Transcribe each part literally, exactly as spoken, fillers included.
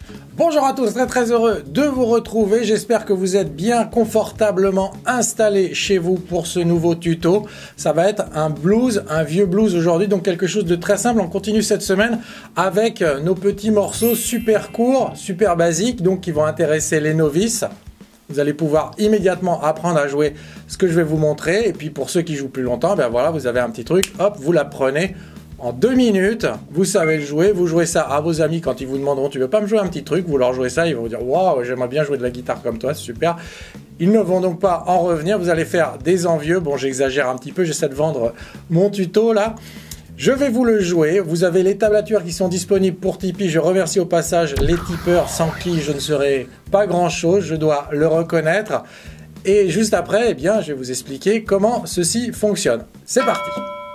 Bonjour à tous, très très heureux de vous retrouver. J'espère que vous êtes bien confortablement installés chez vous pour ce nouveau tuto. Ça va être un blues, un vieux blues aujourd'hui, donc quelque chose de très simple. On continue cette semaine avec nos petits morceaux super courts, super basiques, donc qui vont intéresser les novices. Vous allez pouvoir immédiatement apprendre à jouer ce que je vais vous montrer. Et puis pour ceux qui jouent plus longtemps, ben voilà, vous avez un petit truc, hop, vous l'apprenez. En deux minutes, vous savez le jouer, vous jouez ça à vos amis quand ils vous demanderont « tu veux pas me jouer un petit truc ?» Vous leur jouez ça, ils vont vous dire « waouh, j'aimerais bien jouer de la guitare comme toi, c'est super !» Ils ne vont donc pas en revenir, vous allez faire des envieux. Bon, j'exagère un petit peu, j'essaie de vendre mon tuto là. Je vais vous le jouer, vous avez les tablatures qui sont disponibles pour Tipeee. Je remercie au passage les tipeurs sans qui je ne serais pas grand chose, je dois le reconnaître. Et juste après, eh bien, je vais vous expliquer comment ceci fonctionne. C'est parti!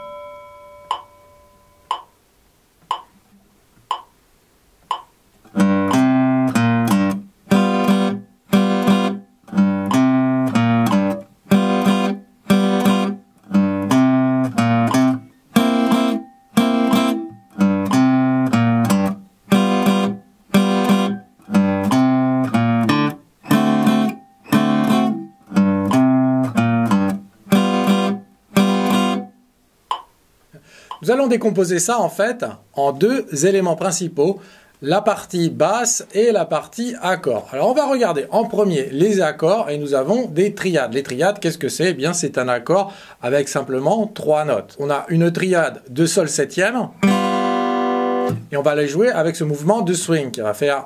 Nous allons décomposer ça en fait en deux éléments principaux, la partie basse et la partie accord. Alors on va regarder en premier les accords et nous avons des triades. Les triades, qu'est-ce que c'est? Eh bien c'est un accord avec simplement trois notes. On a une triade de sol septième et on va les jouer avec ce mouvement de swing qui va faire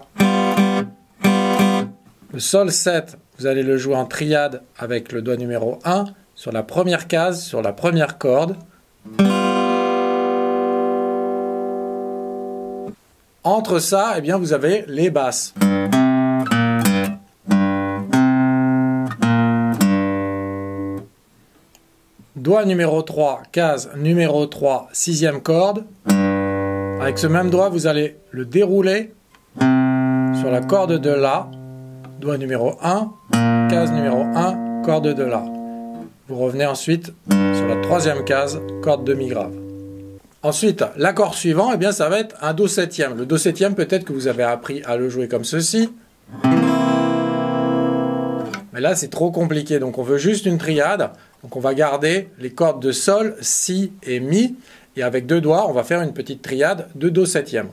le sol sept. Vous allez le jouer en triade avec le doigt numéro un sur la première case, sur la première corde. Entre ça, eh bien, vous avez les basses. Doigt numéro trois, case numéro trois, sixième corde. Avec ce même doigt, vous allez le dérouler sur la corde de La. Doigt numéro un, case numéro un, corde de La. Vous revenez ensuite sur la troisième case, corde de Mi grave. Ensuite, l'accord suivant, eh bien, ça va être un Do septième. Le Do septième, peut-être que vous avez appris à le jouer comme ceci. Mais là, c'est trop compliqué. Donc, on veut juste une triade. Donc, on va garder les cordes de Sol, Si et Mi. Et avec deux doigts, on va faire une petite triade de Do septième.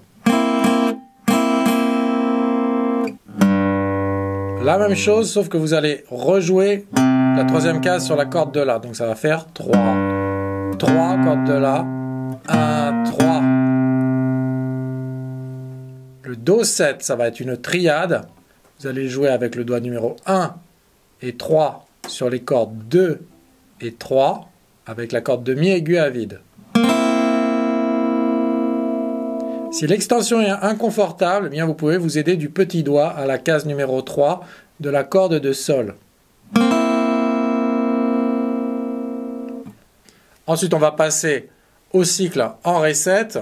La même chose, sauf que vous allez rejouer la troisième case sur la corde de La. Donc, ça va faire trois. trois, corde de La. un, trois. Le Do sept, ça va être une triade. Vous allez jouer avec le doigt numéro un et trois sur les cordes deux et trois avec la corde de Mi aiguë à vide. Si l'extension est inconfortable, eh bien vous pouvez vous aider du petit doigt à la case numéro trois de la corde de Sol. Ensuite, on va passer au cycle en Ré sept,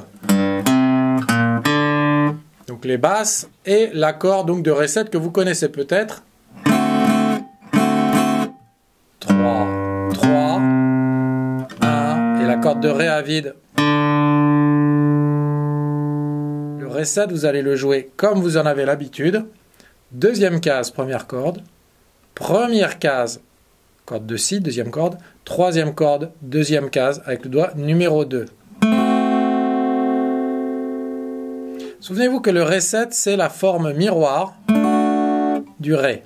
donc les basses, et l'accord donc de Ré sept que vous connaissez peut-être. trois, trois, un, et la corde de Ré à vide. Le Ré sept, vous allez le jouer comme vous en avez l'habitude. Deuxième case, première corde. Première case, corde de Si, deuxième corde. Troisième corde, deuxième case, avec le doigt numéro deux. Souvenez-vous que le Ré sept, c'est la forme miroir du Ré.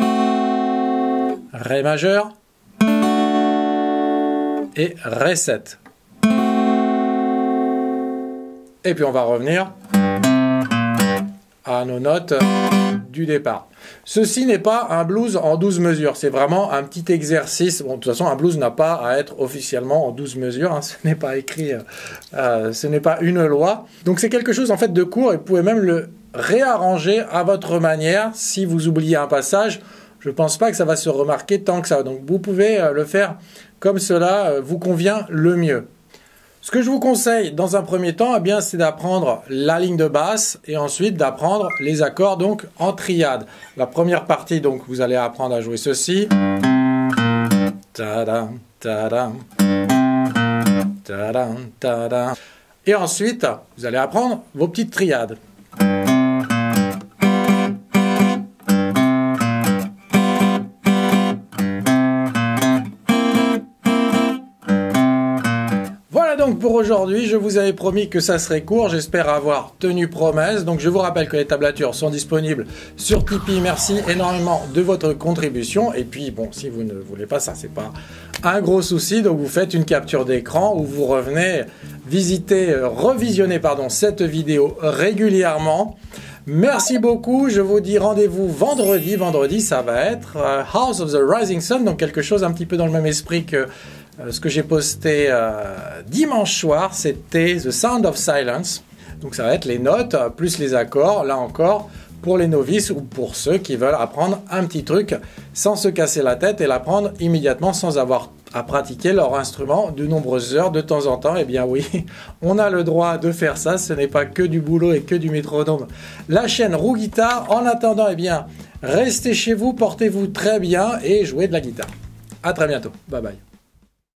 Ré majeur et Ré sept. Et puis on va revenir à nos notes du départ. Ceci n'est pas un blues en douze mesures, c'est vraiment un petit exercice. Bon, de toute façon, un blues n'a pas à être officiellement en douze mesures, hein. Ce n'est pas écrit, euh, ce n'est pas une loi. Donc c'est quelque chose en fait de court et vous pouvez même le réarranger à votre manière. Si vous oubliez un passage, je ne pense pas que ça va se remarquer tant que ça. Donc vous pouvez le faire comme cela vous convient le mieux. Ce que je vous conseille dans un premier temps, eh bien, c'est d'apprendre la ligne de basse et ensuite d'apprendre les accords donc en triade. La première partie, donc, vous allez apprendre à jouer ceci. Tadam, tadam, tadam, tadam. Et ensuite, vous allez apprendre vos petites triades. pour aujourd'hui. Je vous avais promis que ça serait court. J'espère avoir tenu promesse. Donc je vous rappelle que les tablatures sont disponibles sur Tipeee. Merci énormément de votre contribution. Et puis bon, si vous ne voulez pas ça, c'est pas un gros souci. Donc vous faites une capture d'écran ou vous revenez visiter, revisionner pardon, cette vidéo régulièrement. Merci beaucoup, je vous dis rendez-vous vendredi. Vendredi, ça va être euh, House of the Rising Sun, donc quelque chose un petit peu dans le même esprit que euh, ce que j'ai posté euh, dimanche soir, c'était The Sound of Silence. Donc ça va être les notes plus les accords, là encore, pour les novices ou pour ceux qui veulent apprendre un petit truc sans se casser la tête et l'apprendre immédiatement sans avoir à pratiquer leur instrument de nombreuses heures de temps en temps. Eh bien oui, on a le droit de faire ça, ce n'est pas que du boulot et que du métronome. La chaîne Roux Guitare, en attendant, eh bien, restez chez vous, portez-vous très bien et jouez de la guitare. À très bientôt, bye bye.